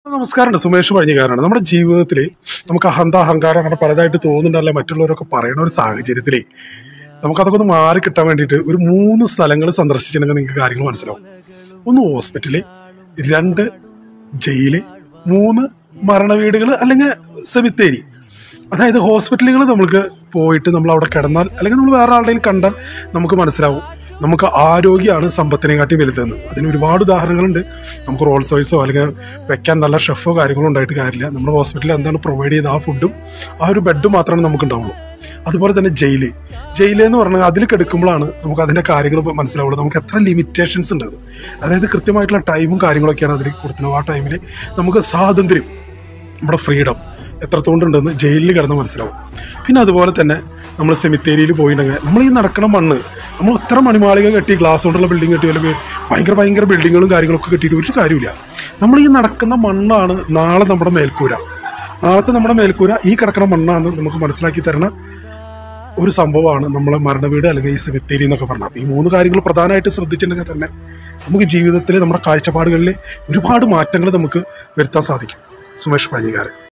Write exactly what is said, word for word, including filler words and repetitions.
നമസ്കാരമുണ്ട്. സുമേഷ് പഴഞ്ഞിക്കാരാണ്. നമ്മുടെ ജീവിതത്തിൽ നമുക്ക് അഹന്ത അഹങ്കാരം അങ്ങനെ പലതായിട്ട് തോന്നുന്നുണ്ടല്ലേ മറ്റുള്ളവരൊക്കെ പറയുന്ന ഒരു സാഹചര്യത്തിൽ നമുക്കതൊക്കെ ഒന്ന് മാറി കിട്ടാൻ വേണ്ടിയിട്ട് ഒരു മൂന്ന് സ്ഥലങ്ങൾ സന്ദർശിച്ചിട്ടുണ്ടെങ്കിൽ നിങ്ങൾക്ക് കാര്യങ്ങൾ മനസ്സിലാവും. ഒന്ന് ഹോസ്പിറ്റല്, രണ്ട് ജയില്, മൂന്ന് മരണ വീടുകൾ അല്ലെങ്കിൽ സെമിത്തേരി. അതായത് ഹോസ്പിറ്റലുകൾ നമ്മൾക്ക് പോയിട്ട് നമ്മൾ അവിടെ കിടന്നാൽ അല്ലെങ്കിൽ നമ്മൾ വേറെ ആളുടെയും കണ്ടാൽ നമുക്ക് മനസ്സിലാവും നമുക്ക് ആരോഗ്യമാണ് സമ്പത്തിനെക്കാട്ടി വലുതെന്ന്. അതിന് ഒരുപാട് ഉദാഹരണങ്ങളുണ്ട്. നമുക്ക് റോൾസ് റോയ്സോ അല്ലെങ്കിൽ വെക്കാൻ നല്ല ഷെഫോ കാര്യങ്ങളോ ഉണ്ടായിട്ട് കാര്യമില്ല. നമ്മുടെ ഹോസ്പിറ്റലിൽ എന്താണ് പ്രൊവൈഡ് ചെയ്ത് ആ ഫുഡും ആ ഒരു ബെഡും മാത്രമേ നമുക്ക് ഉണ്ടാവുള്ളൂ. അതുപോലെ തന്നെ ജയില് ജയില് എന്ന് പറഞ്ഞാൽ അതിൽ കിടക്കുമ്പോഴാണ് നമുക്ക് അതിൻ്റെ കാര്യങ്ങൾ മനസ്സിലാവുള്ളൂ. നമുക്ക് എത്ര ലിമിറ്റേഷൻസ് ഉണ്ട്. അതായത് കൃത്യമായിട്ടുള്ള ടൈമും കാര്യങ്ങളൊക്കെയാണ് അതിൽ കൊടുക്കുന്നത്. ആ ടൈമിൽ നമുക്ക് സ്വാതന്ത്ര്യം, നമ്മുടെ ഫ്രീഡം എത്രത്തോണ്ടുണ്ടെന്ന് ജയിലിൽ കിടന്ന് മനസ്സിലാവും. പിന്നെ അതുപോലെ തന്നെ നമ്മൾ സെമിത്തേരിയിൽ പോയിട്ടുണ്ടെങ്കിൽ നമ്മൾ ഈ നടക്കണ മണ്ണ് നമ്മൾ എത്ര മണിമാളിക കെട്ടി ഗ്ലാസ് കൊണ്ടുള്ള ബിൽഡിംഗ് കെട്ടി അല്ലെങ്കിൽ ഭയങ്കര ഭയങ്കര ബിൽഡിങ്ങുകളും കാര്യങ്ങളൊക്കെ കെട്ടിയിട്ട് ഒരു കാര്യമില്ല. നമ്മൾ ഈ നടക്കുന്ന മണ്ണാണ് നാളെ നമ്മുടെ മേൽക്കൂര. നാളത്തെ നമ്മുടെ മേൽക്കൂര ഈ കിടക്കുന്ന മണ്ണാണെന്ന് നമുക്ക് മനസ്സിലാക്കി തരുന്ന ഒരു സംഭവമാണ് നമ്മളെ മരണവീട് അല്ലെങ്കിൽ ഈ സെമിത്തേരി എന്നൊക്കെ പറഞ്ഞാൽ. അപ്പോൾ ഈ മൂന്ന് കാര്യങ്ങൾ പ്രധാനമായിട്ട് ശ്രദ്ധിച്ചിട്ടുണ്ടെങ്കിൽ തന്നെ നമുക്ക് ജീവിതത്തിൽ നമ്മുടെ കാഴ്ചപ്പാടുകളിൽ ഒരുപാട് മാറ്റങ്ങൾ നമുക്ക് വരുത്താൻ സാധിക്കും. സുമേഷ് പഴഞ്ഞിക്കാരൻ.